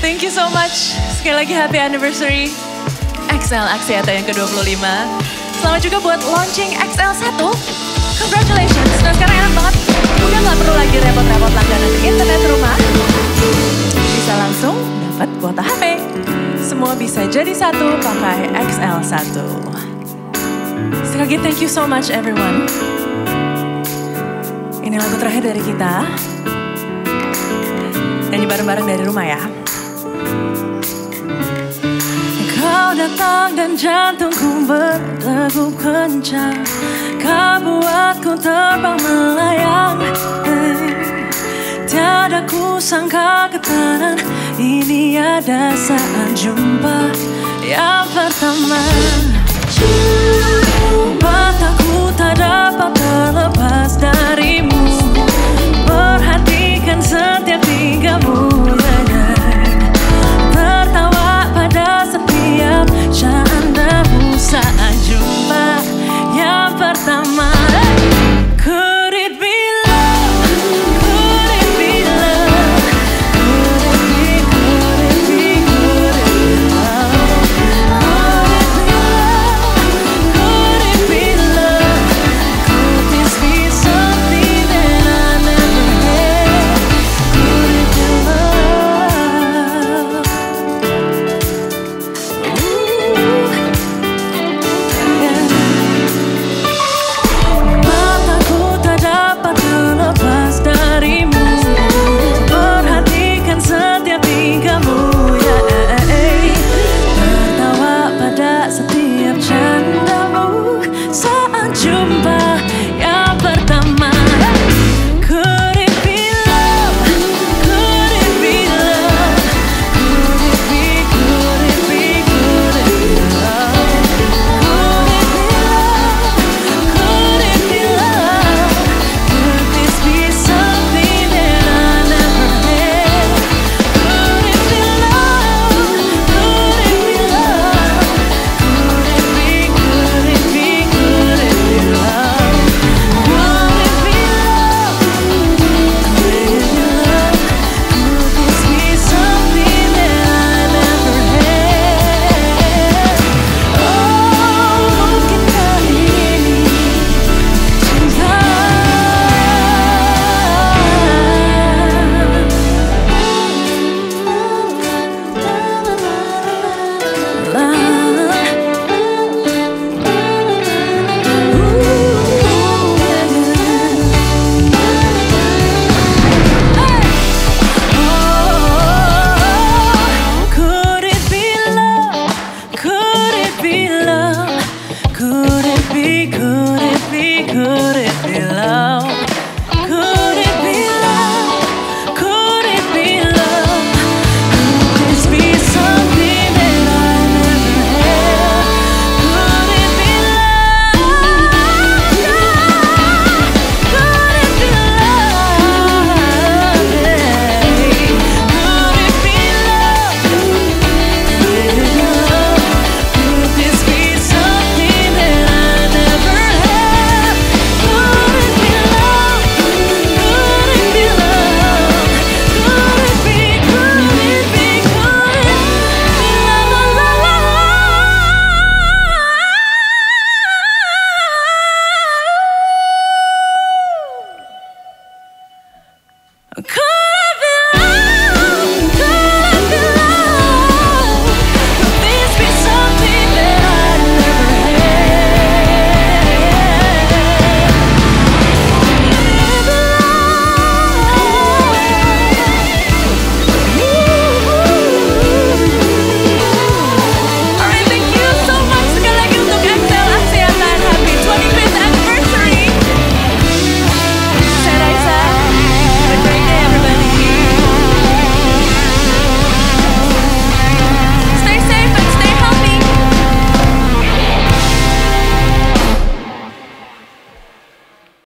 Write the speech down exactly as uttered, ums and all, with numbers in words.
Thank you so much. Sekali lagi happy anniversary X L Axiata yang ke dua puluh lima. Selamat juga buat launching X L satu. Congratulations. Nah sekarang enak banget. Udah gak perlu lagi repot-repot langganan internet rumah. Bisa langsung dapat kuota H P. Semua bisa jadi satu pakai X L satu. Sekali lagi thank you so much everyone. Ini lagu terakhir dari kita. Nyanyi bareng-bareng dari rumah ya. Kau datang dan jantungku berdegup kencang. Kau buatku terbang melayang. Hey. Tiada ku sangka getaran ini ada saat jumpa yang pertama. Mataku tak dapat terlepas darimu. Perhatikan setiap tingkahmu.